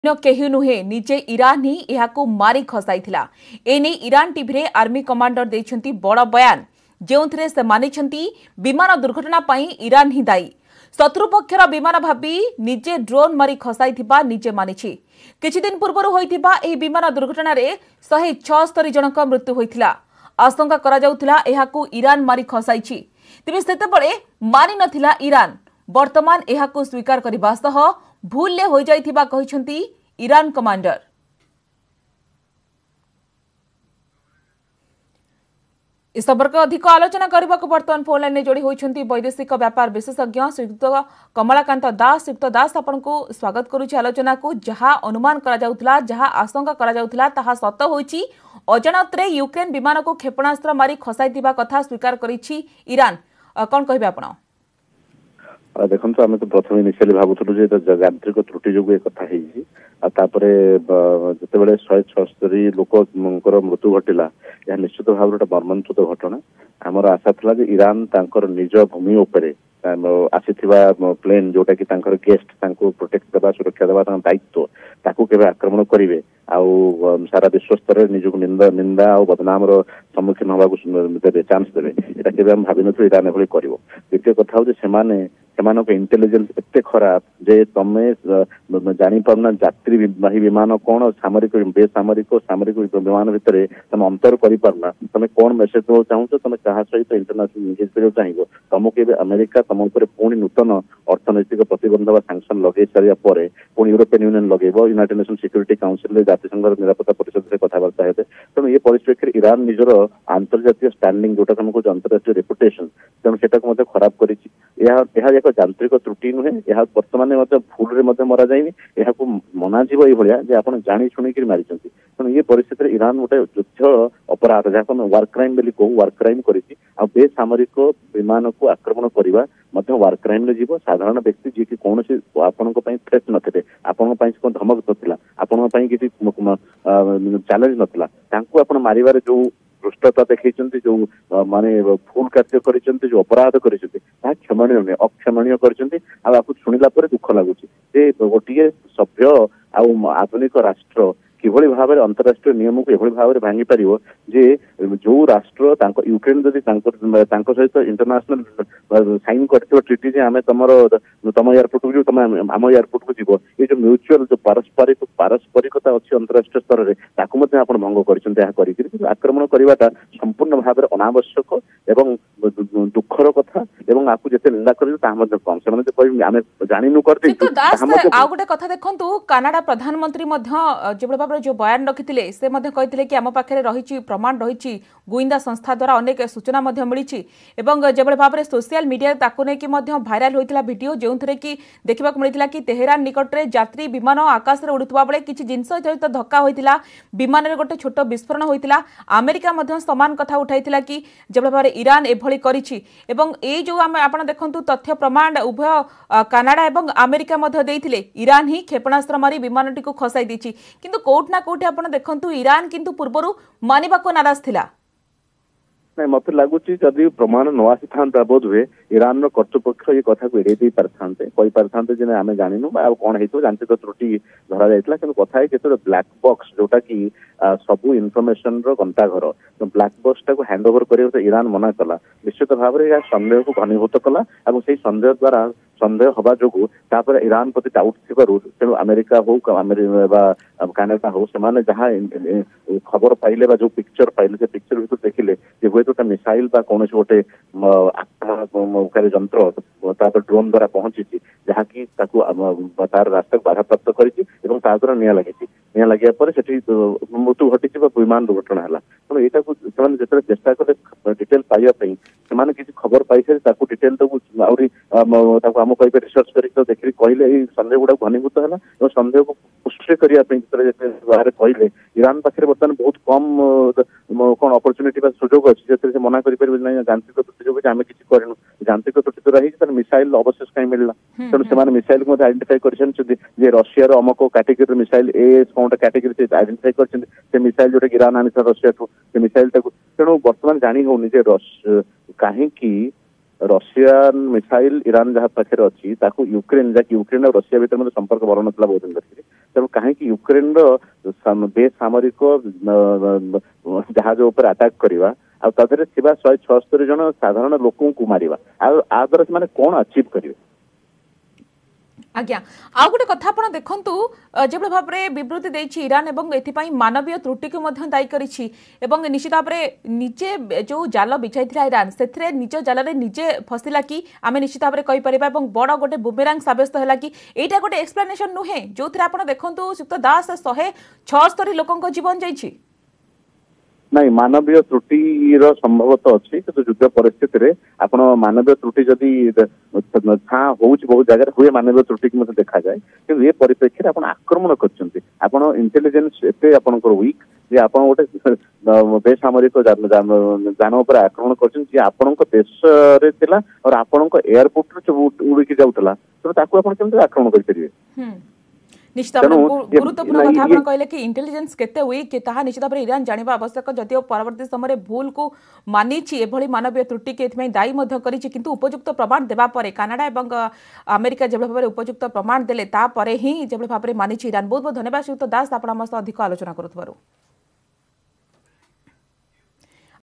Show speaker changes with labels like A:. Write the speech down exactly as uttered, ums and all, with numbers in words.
A: केही नुहे निजे ईरान ही यहाकू मारी खसाई एने ईरान टीवी रे आर्मी कमांडर देछंती बड़ बयान जेउथरे से मानिछंती विमान दुर्घटना पई ईरान ही दायी शत्रुपक्षर विमान भाबी निजे ड्रोन मारी खसाई निजे मानिछि किछि दिन पूर्व होइथिबा एही विमान दुर्घटना रे एक सौ छिहत्तर जनक मृत्यु होइथिला आशंका करा जाउथिला एहाकू ईरान मारी खसाइछि तेबे सेतेबळे मानि नथिला ईरान वर्तमान एहाकू स्वीकार करबा सह भूल ले होई जाइथिबा कहिसंती ईरान कमांडर। इस संपर्क अधिक आलोचना करने को बर्तमान फोन लाइन में जोड़ी होती वैदेशिक व्यापार विशेषज्ञ श्रीयुक्त कमलाकांत दास। श्रीयुक्त दास आपण को स्वागत करुच्ची आलोचना को जहाँ अनुमान करा जाउथला जहाँ आशंका करा जाउथला ताहा सत होईची अजाणत यूक्रेन विमान को क्षेपणास्त्र मारी खसाई कथा स्वीकार करिछि ईरान कौन कहबे आपण?
B: देखो आम तो प्रथम इनिशियली भावुलु यांत्रिक त्रुटि जो कथा जिते शहे छस्तरी लोक मृत्यु घटला यह निश्चित भाव गोटे मर्मन्तुद घटना। आमर आशा था ईरान तांकर निज भूमि उपरे आसी प्लेन जोटा कि गेस्ट प्रोटेक्ट देवा सुरक्षा देवा दायित्व ताकू केबे आक्रमण करेंगे आउ सारा विश्व स्तर निजक निंदा निंदा और बदनाम सम्मुखीन होगा देवे चांस देवे यहाँ केबे हम भावी नु ईरान एभली करिवो। द्वितीय कथा हूँ सेमाने सेमानक इंटेलिजेंस एते खराब जे तमे जानी पारना यात्री विमान कौन सामरिक बेसामरिक सामरिक विमान भितर तुम अंतर कर पारना तुम कौन मेसेज देवा चाहो तुम क्या सहित इंटरनेशनल इंगेज कर चाहिए तुमको ए अमेरिका तुम पुणी नूतन अर्थनैतिक प्रतिबंध व सांक्शन लगे सारा पर पुणी यूरोपियन यूनियन लगे यूनाइटेड नेशन सिक्यूरिटी काउंसिल जातिसंघ निरापत्ता परिषद से कथबार्ता है तेणु ये परिप्रेक्षी ईरान निजर अंतर्जातीय स्टैंडिंग जोटा तुमको अंतर्राष्ट्रीय रेपुटेशन तेणु से खराब कर यांत्रिक त्रुटि नुहे यह बर्तमान भूल मरा जाए यह मना ये आप जाणी शुणी मारी तेणु ये परिस्थिति ईरान गोटे युद्ध अपराध जहाँ वार क्राइम बोली कहू वार क्राइम कर बेसामरिक विमान को आक्रमण करवा वार क्राइम जीव साधारण व्यक्ति जी की कौन आपण थ्रेट नथिले आपण धमक नथिला आपण किसी चैलेंज नथिला तांको आपण मारिबार जो दुष्टता देखी जो माने भूल कार्य कर जो अपराध कर क्षमणीय नुहे अक्षमणीय कर शुणिला दुख लगुच गोटे सभ्य आधुनिक राष्ट्र किभली भाव अंतरराष्ट्रीय नियम को एभली भाव भांगी पार जे जो राष्ट्र यूक्रेन जदि सहित इंटरनेशनल साइन कर ट्रिटी आम तुम तुम एयरपोर्ट को तुम आम एयरपोर्ट को जीव ये जो म्यूचुअल जो पारस्परिक पारस्परिकता अच्छी अंतरराष्ट्रीय स्तर में आप भंग कर आक्रमण करवाटा संपूर्ण भाव अनावश्यक एवं दुखर कथा एवं आपको जिते निंदा कर कम से जानू कर
A: गोटे कथा देखु कानाडा प्रधानमंत्री जो जो बयान रखिते से कहते कि आम पाखे रही प्रमाण रही गुइंदा संस्था द्वारा अनेक सूचना मिली जो भाव में सोशल मीडिया ताकू नहीं भाइराल होता भिडियो जो थे कि देखा मिलता कि तेहरान निकट में यात्री विमान आकाश में उड़ुवा बेले किसी जिनस सहित धक्का होता विमान में गोटे छोट विस्फोरण होता अमेरिका समान कथा उठाई कि जो भाव में ईरान एभली करिछि एवं ए जो आम आप देखु तथ्य प्रमाण उभय कानाडा और अमेरिका देइथिले ईरान ही क्षेपणास्त्र मारी विमानटी को खसाई देछि किंतु कोठना कोठी आपण देखंतु ईरान किंतु पूर्वरु मानिबाको नाराज थिला
B: नहीं मत लगुच जदि प्रमाण न आसी था बोध हुए ईरान कर्तृपक्ष ये कथा को एड़े पारे कही पारे जे आम जानू कौन हो यांत्रिक त्रुटि धरा जाता कि कथा है जो ब्लैक बॉक्स जोटा कि सबू इनफर्मेशन गंताघर तो ब्लैक बॉक्स टाक हैंड ओवर कर ईरान मना कला निश्चित भाव में यह संदेह को घनीभूत कला और से संदेह द्वारा संदेह हवा जो ईरान प्रति डाउट तेणु अमेरिका हो कानाडा हो से जहाँ खबर पाइले जो पिक्चर पाइले से पिक्चर भर देखिले हुए तो मिसाइल कौन गोटे आक्रमणकारी जंत्र ड्रोन द्वारा पहुंची जहाँकि तार रास्ता को बाधा प्राप्त कर निया लगी निया लगे मृत्यु घटी विमान दुर्घटना है तेणु यहाँ जो चेष्टा कले डिटेल पाइबापी से किसी खबर पाई सारी डिटेल आहरी आम कह रिसर्च कर देखिए कहले सन्देह गुड़ा घनीभूत है और सन्देह को पुष्टि करने बाहर कहले ईरान पाखे बर्तमान बहुत कम कौन अपरच्युनिटी सुजोग अच्छी से मना करें यांत्रिक त्रुटि जो आम किसी करूँ यांत्रिक त्रुटि द्वारा ही मिसाइल अवशेष कहीं मिलला तेणु से मिसाइल को आइडेंटिफाई कर रशिया अमक कैटेगरी मिसाइल ए कौन कैटेगरी से आइडेंटिफाई कर मिसाइल जोटा ईरान आनी रशिया ठू से मिसाइल तेणु बर्तमान जानी होनी कहीं रशियान मिसाइल ईरान जहाँ पाखे अच्छी यूक्रेन जहाँ यूक्रेन और रशिया भर संपर्क बढ़ ना बहुत दिन तेणु कहीं यूक्रेन बेसामरिक जहाज उपर अटैक करवा आदर शहे छस्तरी जन साधारण लोक को मारिबा आ द्वारा से कौन अचीव करेंगे।
A: आज्ञा आउ गोटे कथा आपण देखंतु जो भाव में विवृत्ति देछि ईरान एवं एथिपाई मानवीय त्रुटि को मध्य दायी करिछि एवं निश्चित भाव में निजे जो जाल बिछाई ईरान से निज जाल रे निजे फसिला कि आम निश्चित भाव में कहि परिबा एवं बड़ गोटे बुमेरांग साब्यस्त होला कि एटा गोटे एक्सप्लेनेशन नुहे जो थरे आपण देखंतु सुक्त दास शहे छस्तरी लोकंक जीवन जाइछि
B: नहीं मानवीय त्रुटि संभवतः अच्छी कि युद्ध परिस्थिति रे आपण मानवीय त्रुटि जदि था हो बहुत जगह हुए मानवीय त्रुटि की मतलब देखा जाए कि ये परिप्रेक्षी आप आक्रमण कर इंटेलिजेंस एते आपनकर वीक जे आप गोटे बेसामरिक जान उपर आक्रमण कर देश रे थिला और आपण एयरपोर्ट उड़िकी जाऊला तो आक्रमण करेंगे।
A: निश्चित गुरुत्वपूर्ण कथा आप कहले कि इंटेलिजेंस केते वीक ताहा निश्चित भाव ईरान जानिबा आवश्यक जदिव परवर्ती समय भूल को मानिछि एभली मानवीय त्रुटि के एथमै दायी मध्य करिछि किंतु उपयुक्त प्रमाण देबा परे कनाडा एवं अमेरिका जेभली भाव उपयुक्त प्रमाण देले ता परे ही जेभली भाव मानिछि ईरान। बहुत बहुत धन्यवाद श्रीयुक्त दास आपण हमस अधिक आलोचना करुथबारु।